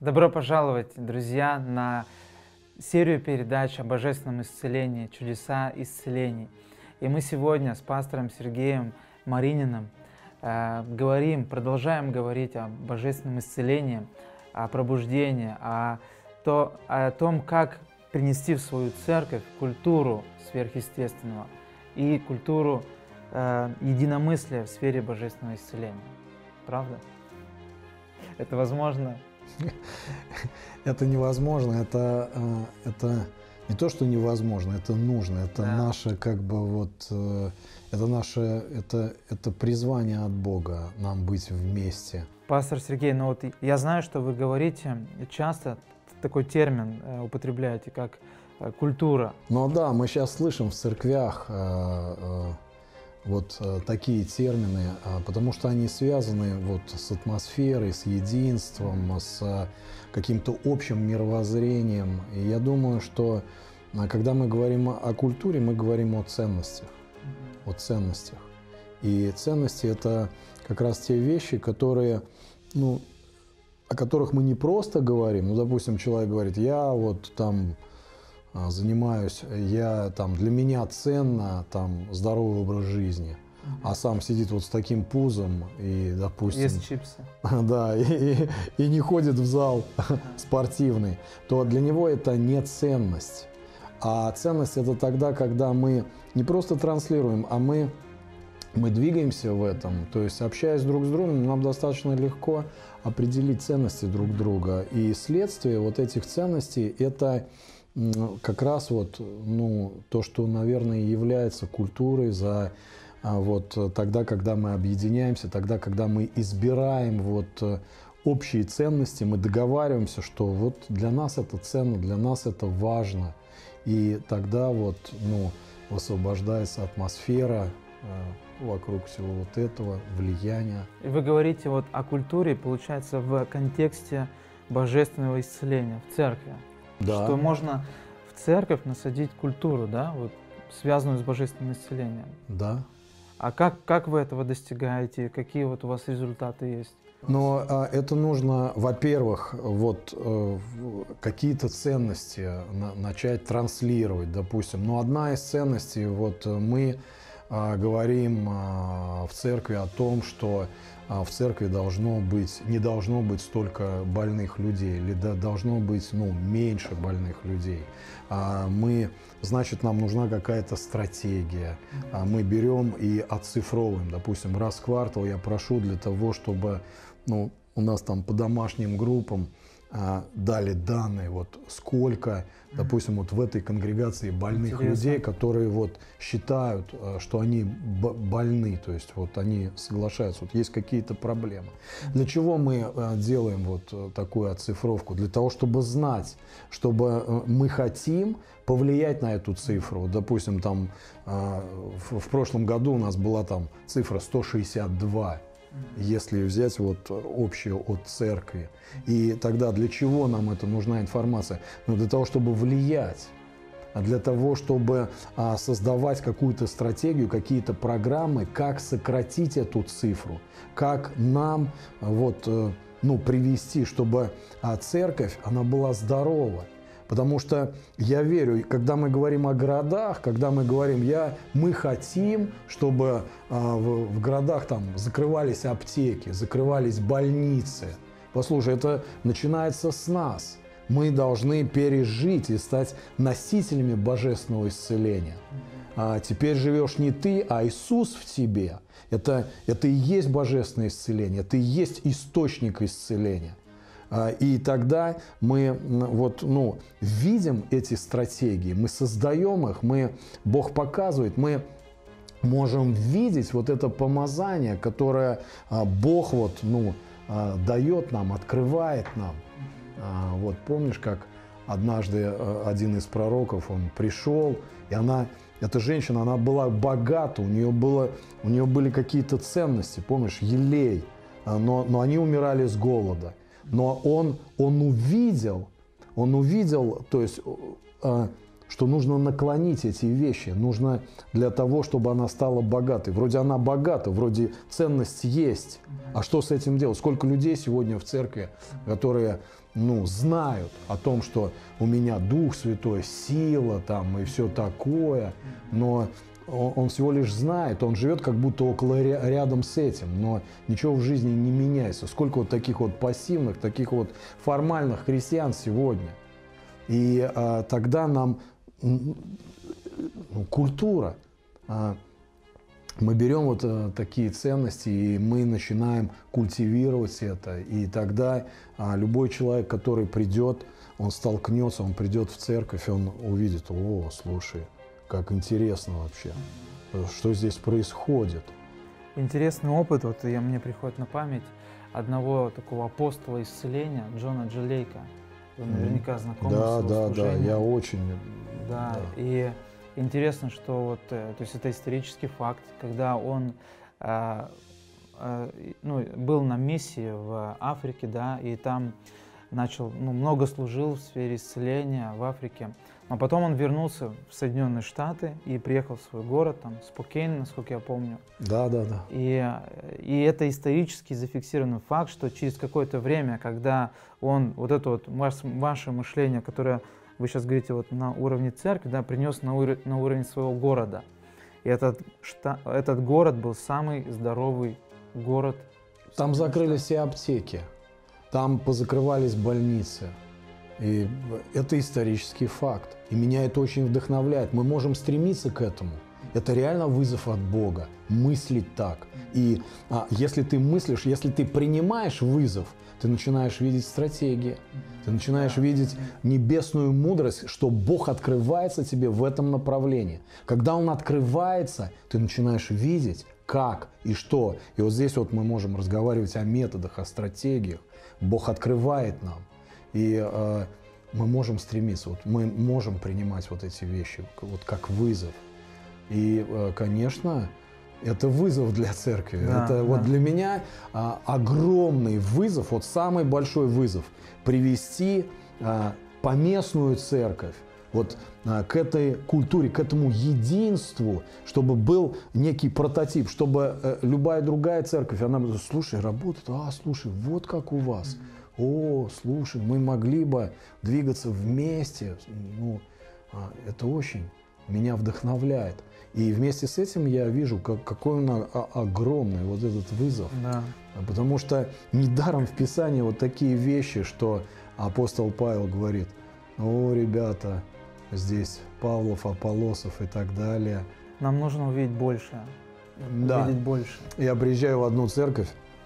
Добро пожаловать, друзья, на серию передач о божественном исцелении, чудеса исцелений. И мы сегодня с пастором Сергеем Марининым продолжаем говорить о божественном исцелении, о пробуждении, о том, как принести в свою церковь культуру сверхъестественного и культуру единомыслия в сфере божественного исцеления. Правда? Это возможно? Это невозможно, это не то, что невозможно, это нужно, это наше, это призвание от Бога, нам быть вместе. Пастор Сергей, я знаю, что вы говорите часто, такой термин употребляете, как культура. Но да, мы сейчас слышим в церквях такие термины, потому что они связаны с атмосферой, с единством, с каким-то общим мировоззрением. И я думаю, что когда мы говорим о культуре, мы говорим о ценностях. О ценностях. И ценности – это как раз те вещи, которые, о которых мы не просто говорим. Допустим, человек говорит, я занимаюсь, для меня ценно здоровый образ жизни, а сам сидит с таким пузом и, допустим, ест чипсы. Да, и не ходит в зал спортивный, то для него это не ценность. А ценность это тогда, когда мы не просто транслируем, а мы двигаемся в этом, то есть общаясь друг с другом, нам достаточно легко определить ценности друг друга. И следствие этих ценностей это как раз то, что, наверное, является культурой тогда, когда мы объединяемся, тогда, когда мы избираем общие ценности, мы договариваемся, что для нас это ценно, для нас это важно. И тогда высвобождается атмосфера вокруг всего этого, влияния. И вы говорите о культуре, получается, в контексте божественного исцеления в церкви. Да. Что можно в церковь насадить культуру, связанную с божественным исцелением. Да. А как вы этого достигаете? Какие у вас результаты есть? Но это нужно, во-первых, какие-то ценности начать транслировать, допустим. Но одна из ценностей, мы говорим в церкви о том, что в церкви не должно быть столько больных людей, или должно быть меньше больных людей. Значит, нам нужна какая-то стратегия. Мы берем и оцифровываем. Допустим, раз в квартал я прошу для того, чтобы у нас по домашним группам дали данные, сколько, допустим, в этой конгрегации больных людей, которые считают, что они больны, то есть они соглашаются, есть какие-то проблемы. Для чего мы делаем такую оцифровку? Для того, чтобы знать, чтобы мы хотим повлиять на эту цифру. Допустим, в прошлом году у нас была цифра 162. Если взять общее от церкви. И тогда для чего нам это нужна информация? Для того, чтобы влиять, для того, чтобы создавать какую-то стратегию, какие-то программы, как сократить эту цифру, как нам привести, чтобы церковь, она была здорова. Потому что я верю, когда мы говорим о городах, когда мы говорим, мы хотим, чтобы в городах закрывались аптеки, закрывались больницы. Послушай, это начинается с нас. Мы должны пережить и стать носителями божественного исцеления. Теперь живешь не ты, а Иисус в тебе. Это и есть божественное исцеление, это и есть источник исцеления. И тогда мы видим эти стратегии, мы создаем их, Бог показывает, мы можем видеть это помазание, которое Бог дает нам, открывает нам. Помнишь, как однажды один из пророков, он пришел, и эта женщина, она была богата, у нее были какие-то ценности, помнишь, елей, но они умирали с голода. Но он увидел, то есть, что нужно наклонить эти вещи, нужно для того, чтобы она стала богатой. Вроде она богата, вроде ценность есть, а что с этим делать? Сколько людей сегодня в церкви, которые знают о том, что у меня Дух Святой, сила там и все такое, но он всего лишь знает, он живет как будто рядом с этим, но ничего в жизни не меняется. Сколько вот таких вот пассивных, таких вот формальных христиан сегодня. И тогда нам культура, мы берем вот такие ценности, и мы начинаем культивировать это. И тогда любой человек, который придет, он столкнется, он придет в церковь, он увидит: о, слушай, как интересно вообще, что здесь происходит. Интересный опыт, вот мне приходит на память одного такого апостола исцеления, Джона Джилейка. Вы наверняка знакомы с его служением. Да, я очень... Да, и интересно, что вот, то есть это исторический факт, когда он был на миссии в Африке, да, и там начал, много служил в сфере исцеления в Африке. Но потом он вернулся в Соединенные Штаты и приехал в свой город, там, Спокейн, насколько я помню. Да. И это исторически зафиксированный факт, что через какое-то время, когда он вот это вот ваше мышление, которое вы сейчас говорите вот на уровне церкви, да, принес на уровень своего города. И этот город был самый здоровый город. Там закрылись все аптеки, там позакрывались больницы. И это исторический факт. И меня это очень вдохновляет. Мы можем стремиться к этому. Это реально вызов от Бога. Мыслить так. И если ты мыслишь, если ты принимаешь вызов, ты начинаешь видеть стратегии. Ты начинаешь видеть небесную мудрость, что Бог открывается тебе в этом направлении. Когда Он открывается, ты начинаешь видеть, как и что. И вот здесь вот мы можем разговаривать о методах, о стратегиях. Бог открывает нам. И мы можем стремиться, вот мы можем принимать вот эти вещи вот как вызов. И, конечно, это вызов для церкви. Вот для меня огромный вызов, вот самый большой вызов – привести поместную церковь вот к этой культуре, к этому единству, чтобы был некий прототип, чтобы любая другая церковь, она бы: слушай, работает, слушай, вот как у вас. О, слушай, мы могли бы двигаться вместе. Это очень меня вдохновляет. И вместе с этим я вижу, какой он огромный вот этот вызов. Да. Потому что недаром в Писании вот такие вещи, что апостол Павел говорит: о, ребята, здесь Павлов, Аполлосов и так далее. Нам нужно увидеть больше. Да. Увидеть больше. Я приезжаю в одну церковь,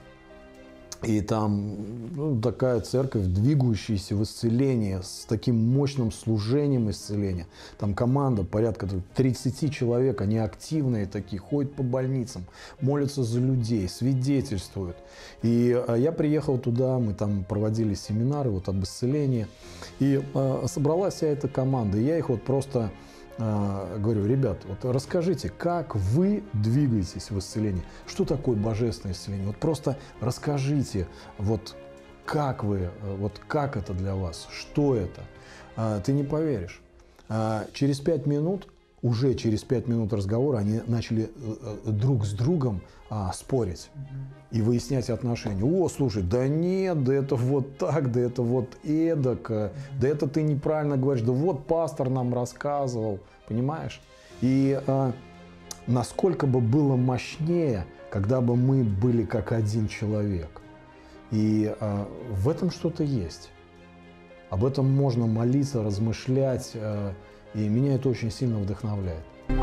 и там такая церковь, двигающаяся в исцелении, с таким мощным служением исцеления. Там команда порядка 30 человек, они активные такие, ходят по больницам, молятся за людей, свидетельствуют. И я приехал туда, мы там проводили семинары вот об исцелении, и собралась вся эта команда. И я их вот просто говорю: ребят, вот расскажите, как вы двигаетесь в исцелении, что такое божественное исцеление, вот просто расскажите, вот как вы, вот как это для вас, что это. Ты не поверишь, через 5 минут, уже через 5 минут разговора они начали друг с другом спорить и выяснять отношения. О, слушай, да нет, да это вот так, да это вот эдак, да это ты неправильно говоришь, да вот пастор нам рассказывал, понимаешь? И насколько бы было мощнее, когда бы мы были как один человек. И в этом что-то есть. Об этом можно молиться, размышлять, и меня это очень сильно вдохновляет.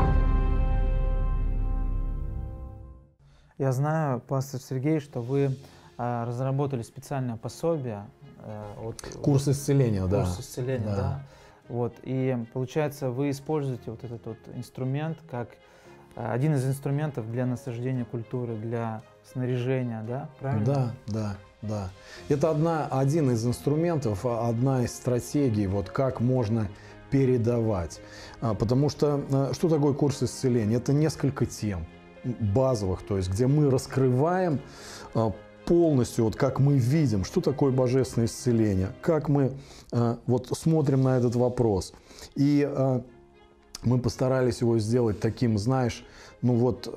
Я знаю, пастор Сергей, что вы разработали специальное пособие. Курс исцеления, да. Курс исцеления, да. Вот, и получается, вы используете вот этот вот инструмент как один из инструментов для насаждения культуры, для снаряжения, да? Правильно? Да. Это один из инструментов, одна из стратегий, вот как можно передавать. Потому что что такое курс исцеления? Это несколько тем базовых, то есть где мы раскрываем полностью, вот как мы видим, что такое божественное исцеление, как мы вот смотрим на этот вопрос. И мы постарались его сделать таким, знаешь, ну вот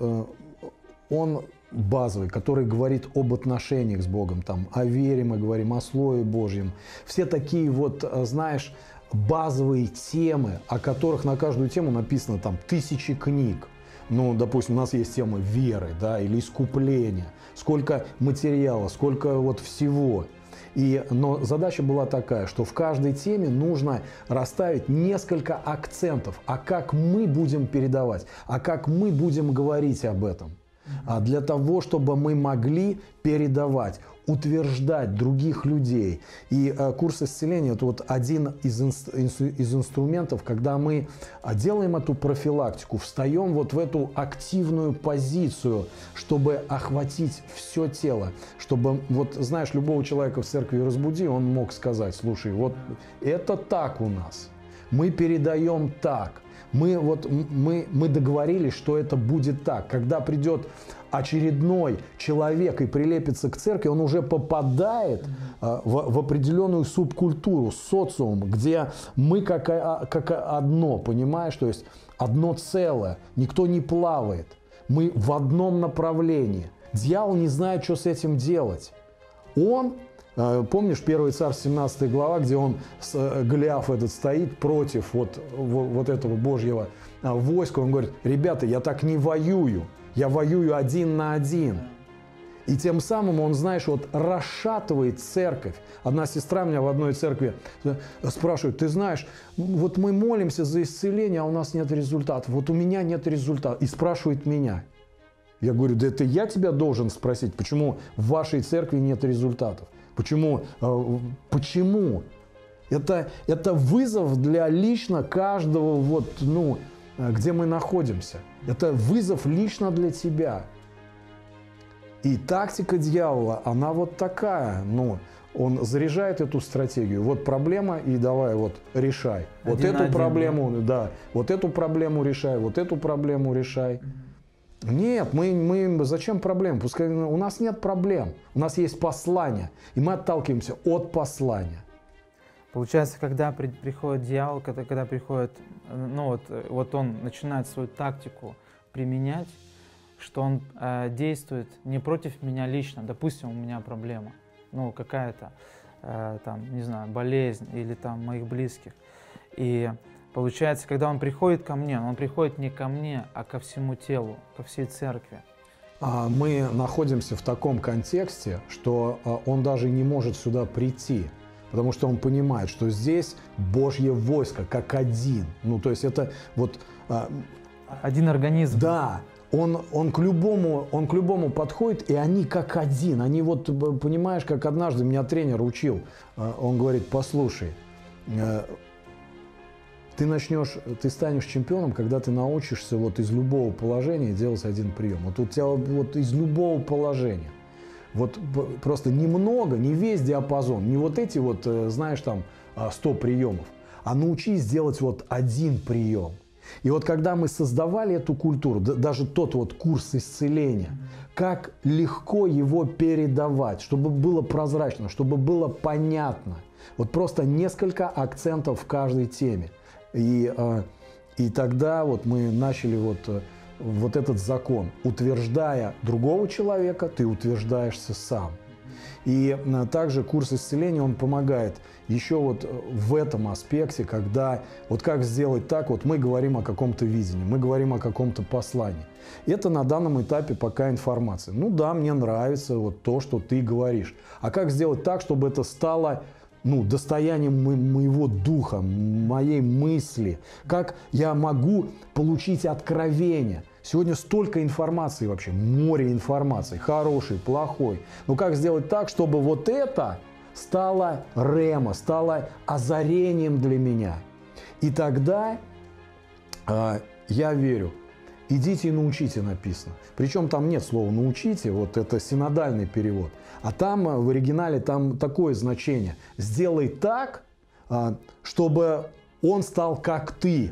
он базовый, который говорит об отношениях с Богом, там, о вере мы говорим, о Слове Божьем. Все такие вот, знаешь, базовые темы, о которых на каждую тему написано там 1000 книг. Ну, допустим, у нас есть тема веры, да, или искупления. Сколько материала, сколько вот всего. Но задача была такая, что в каждой теме нужно расставить несколько акцентов, а как мы будем передавать, а как мы будем говорить об этом. Для того, чтобы мы могли передавать, утверждать других людей. И курс исцеления – это вот один из инструментов, когда мы делаем эту профилактику, встаем вот в эту активную позицию, чтобы охватить все тело. Чтобы, вот знаешь, любого человека в церкви разбуди, он мог сказать: слушай, вот это так у нас, мы передаем так. Мы договорились, что это будет так. Когда придет очередной человек и прилепится к церкви, он уже попадает в определенную субкультуру, социум, где мы как одно, понимаешь? То есть одно целое, никто не плавает. Мы в одном направлении. Дьявол не знает, что с этим делать. Он... Помнишь, 1 Царь, 17 глава, где он, Голиаф этот, стоит против вот этого Божьего войска. Он говорит: ребята, я так не воюю, я воюю 1 на 1. И тем самым он, знаешь, вот расшатывает церковь. Одна сестра меня в одной церкви спрашивает: ты знаешь, вот мы молимся за исцеление, а у нас нет результатов. Вот у меня нет результатов. И спрашивает меня. Я говорю: да это я тебя должен спросить, почему в вашей церкви нет результатов. Почему? Почему? Это вызов для лично каждого, где мы находимся. Это вызов лично для тебя. И тактика дьявола, она вот такая. Он заряжает эту стратегию. Вот проблема, и давай вот решай. Вот эту проблему, да, вот эту проблему решай, вот эту проблему решай. Нет, мы зачем проблем? Пускай у нас нет проблем, у нас есть послание, и мы отталкиваемся от послания. Получается, когда приходит дьявол, когда приходит, вот он начинает свою тактику применять, что он действует не против меня лично. Допустим, у меня проблема, какая-то, не знаю, болезнь или там моих близких. И получается, когда он приходит ко мне, он приходит не ко мне, а ко всему телу, ко всей церкви. Мы находимся в таком контексте, что он даже не может сюда прийти, потому что он понимает, что здесь Божье войско, как один. То есть это вот... Один организм. Да. Он к любому подходит, и они как один. Они понимаешь, как однажды меня тренер учил. Он говорит: послушай, ты станешь чемпионом, когда ты научишься из любого положения делать один прием. Вот у тебя из любого положения. Просто немного, не весь диапазон, не эти знаешь, 100 приемов, а научись делать один прием. И когда мы создавали эту культуру, даже тот курс исцеления, как легко его передавать, чтобы было прозрачно, чтобы было понятно. Просто несколько акцентов в каждой теме. И тогда мы начали этот закон. Утверждая другого человека, ты утверждаешься сам. И также курс исцеления, он помогает еще в этом аспекте, когда как сделать так, мы говорим о каком-то видении, мы говорим о каком-то послании. Это на данном этапе пока информация. Да, мне нравится то, что ты говоришь. А как сделать так, чтобы это стало достоянием моего духа, моей мысли? Как я могу получить откровение? Сегодня столько информации вообще, море информации, хорошей, плохой. Как сделать так, чтобы это стало рема, стало озарением для меня? И тогда я верю. Идите и научите, написано. Причем там нет слова научите, это синодальный перевод. А там в оригинале там такое значение. Сделай так, чтобы он стал как ты.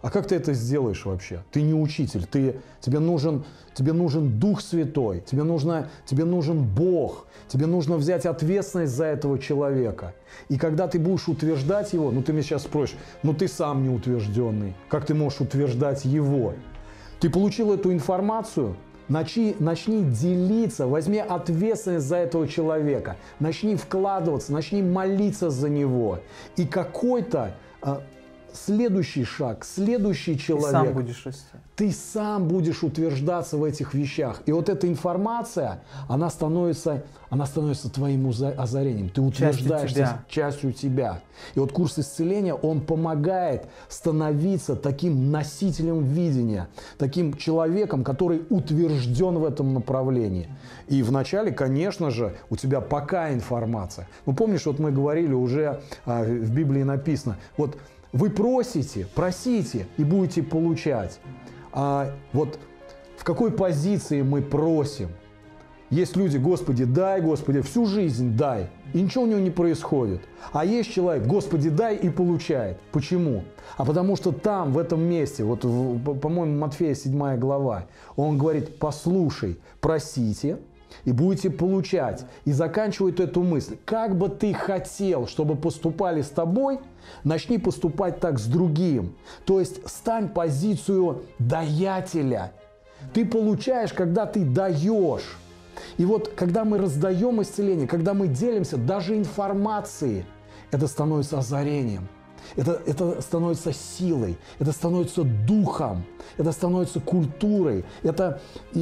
А как ты это сделаешь вообще? Ты не учитель, тебе нужен Дух Святой, тебе нужен Бог, тебе нужно взять ответственность за этого человека. И когда ты будешь утверждать его, ты меня сейчас спросишь, ты сам не утвержденный, как ты можешь утверждать его? Ты получил эту информацию, начни делиться, возьми ответственность за этого человека, начни вкладываться, начни молиться за него. И какой-то следующий шаг, следующий человек. Ты сам будешь расти. Ты сам будешь утверждаться в этих вещах. И вот эта информация, она становится твоим озарением. Ты утверждаешься частью тебя. И вот курс исцеления, он помогает становиться таким носителем видения, таким человеком, который утвержден в этом направлении. И вначале, конечно же, у тебя пока информация. Помнишь, вот мы говорили уже, в Библии написано, вот вы просите и будете получать. А вот в какой позиции мы просим? Есть люди, Господи, дай, Господи, всю жизнь дай, и ничего у него не происходит. А есть человек, Господи, дай и получает. Почему? А потому что там, в этом месте, вот, по-моему, Матфея 7 глава, он говорит, послушай, просите, и будете получать. И заканчивает эту мысль. Как бы ты хотел, чтобы поступали с тобой, начни поступать так с другим. То есть стань позицию даятеля. Ты получаешь, когда ты даешь. И вот когда мы раздаем исцеление, когда мы делимся даже информацией, это становится озарением. Это становится силой, это становится духом, это становится культурой, это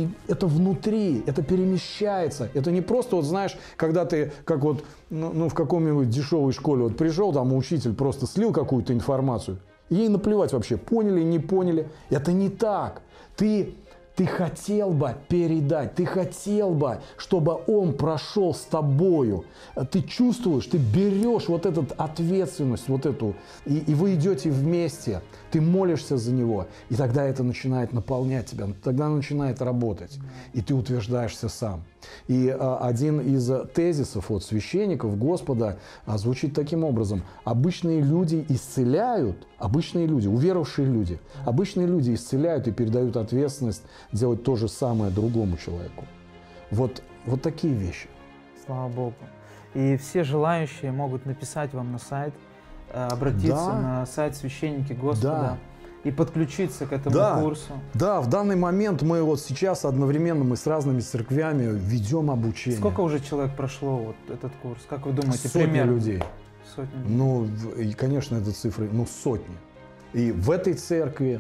внутри, это перемещается. Это не просто, вот знаешь, когда ты, как вот в каком-нибудь дешевой школе вот пришел, там учитель просто слил какую-то информацию, и ей наплевать вообще, поняли, не поняли. Это не так. Ты хотел бы передать, ты хотел бы, чтобы он прошел с тобою. Ты чувствуешь, ты берешь вот эту ответственность, вот эту, и вы идете вместе, ты молишься за него, и тогда это начинает наполнять тебя, тогда начинает работать, и ты утверждаешься сам. И один из тезисов от священников Господа звучит таким образом. Обычные люди исцеляют, обычные люди, уверовавшие люди, обычные люди исцеляют и передают ответственность делать то же самое другому человеку. Вот такие вещи. Слава Богу. И все желающие могут написать вам на сайт, обратиться на сайт священники Господа. И подключиться к этому курсу. Да, в данный момент мы вот сейчас одновременно мы с разными церквями ведем обучение. Сколько уже человек прошло вот этот курс? Как вы думаете, сотни примерно? Людей. Сотни. И, конечно, это цифры, сотни. И в этой церкви,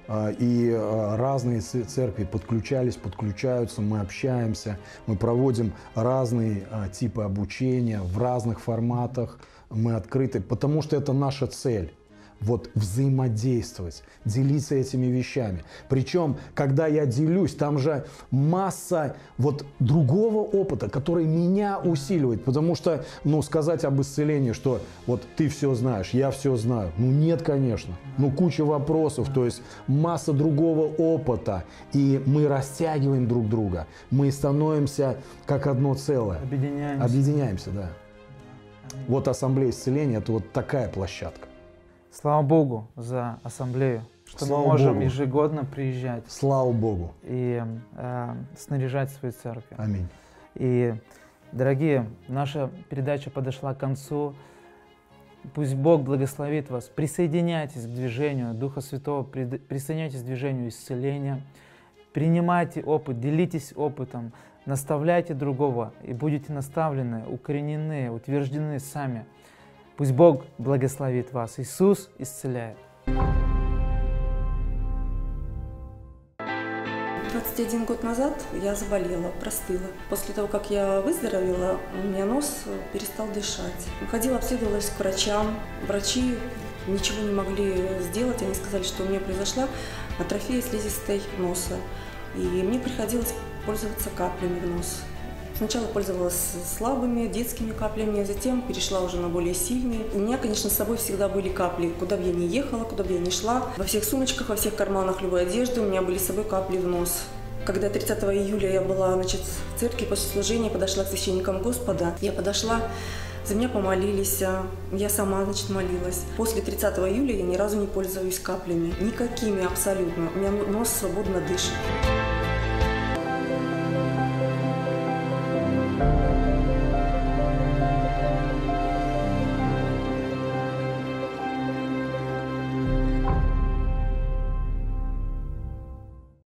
и разные церкви подключаются, мы общаемся, мы проводим разные типы обучения в разных форматах, мы открыты, потому что это наша цель. Вот взаимодействовать, делиться этими вещами. Причем, когда я делюсь, там же масса вот другого опыта, который меня усиливает. Потому что, сказать об исцелении, что вот ты все знаешь, я все знаю. Нет, конечно. Куча вопросов, то есть масса другого опыта. И мы растягиваем друг друга. Мы становимся как одно целое. Объединяемся, да. Вот ассамблея исцеления – это вот такая площадка. Слава Богу за ассамблею, что мы можем ежегодно приезжать. Слава Богу. И снаряжать свою церковь. Аминь. И, дорогие, наша передача подошла к концу. Пусть Бог благословит вас. Присоединяйтесь к движению Духа Святого, присоединяйтесь к движению исцеления. Принимайте опыт, делитесь опытом, наставляйте другого, и будете наставлены, укоренены, утверждены сами. Пусть Бог благословит вас. Иисус исцеляет. 21 год назад я заболела, простыла. После того, как я выздоровела, у меня нос перестал дышать. Ходила, обследовалась к врачам. Врачи ничего не могли сделать. Они сказали, что у меня произошла атрофия слизистой носа. И мне приходилось пользоваться каплями в нос. Сначала пользовалась слабыми детскими каплями, а затем перешла уже на более сильные. У меня, конечно, с собой всегда были капли. Куда бы я ни ехала, куда бы я ни шла, во всех сумочках, во всех карманах любой одежды у меня были с собой капли в нос. Когда 30 июля я была в церкви после служения, подошла к священникам Господа, я подошла За меня помолились, я сама, значит, молилась. После 30 июля я ни разу не пользуюсь каплями. Никакими абсолютно. У меня нос свободно дышит.